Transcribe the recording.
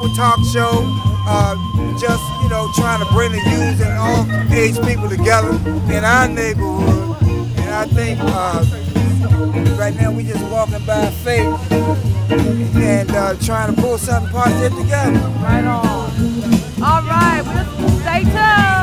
cable talk show, just, you know, trying to bring the youth and all age people together in our neighborhood. And I think right now we just walking by faith and trying to pull something positive together. Right on. All right, well, stay tuned.